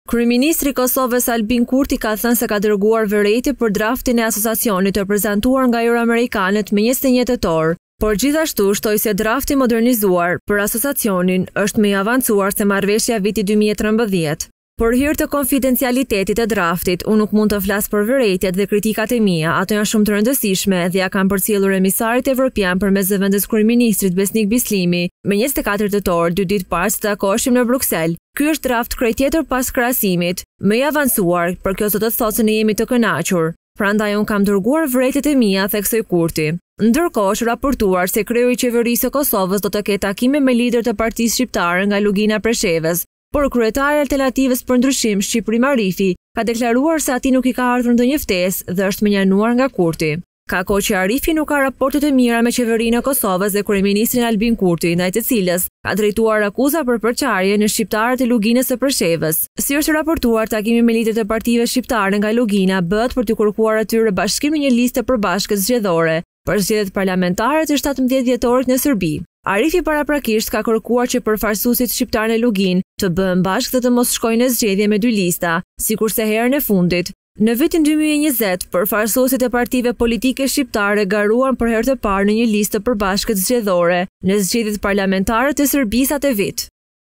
Kryeministri i Kosovës Albin Kurti ka thënë se ka dërguar vërejte për draftin e Asociacionit të prezantuar nga euro-amerikanët me 21 tetor, por gjithashtu shtoi se drafti modernizuar për Asociacionin është më i avancuar se marrëveshja vitit 2013. Për hir të konfidencialitetit të draftit, unë nuk mund të flas për vërejtjet dhe kritikat e mia, ato janë shumë të rëndësishme dhe ja kanë përcjellur emisarit evropian përmes zëvendës Kryeministrit Besnik Bislimi me 24 tetor 2 ditë pas të takoheshim në Bruksel. Ky është draft krejt tjetër pas krahasimit, më i avancuar, për kjo do të thotë se ne jemi të kënaqur. Prandaj unë kam dërguar vërejtjet e mia, theksoi Kurti. Ndërkohë është raportuar se kreu i qeverisë së Kosovës do të ketë takime me lider të partisë shqiptare nga Lugina Preshevës, por kryetari i Alternativës për Ndryshim Shqipëri Marifi ka deklaruar se atij nuk i ka ardhur ndonjë ftesë dhe është menjanuar nga Kurti. Ka kohë që Arifi nuk ka raportet e mira me qeverinë e Kosovës dhe Kryeministrin Albin Kurti, ndaj të cilës ka drejtuar akuza për përçarje në shqiptarët e Luginës së Preshevës. Si është raportuar, takimi me liderët e partive shqiptare nga Lugina bëhet për të kërkuar atyre bashkim në një listë të përbashkët zgjedhore për zgjedhjet parlamentare të 17 dhjetorit në Serbi. Arifi paraprakisht ka kërkuar që përfaqësuesit shqiptar në Luginë të bëhen bashkë dhe të mos shkojnë në zgjedhje me dy lista, sikurse herën e fundit. Në vitin 2020, përfaqësuesit e partive politike shqiptare garuan për herë të parë në një listë të përbashkët zgjedhore në zgjedhjet parlamentare të Serbisë atë vit.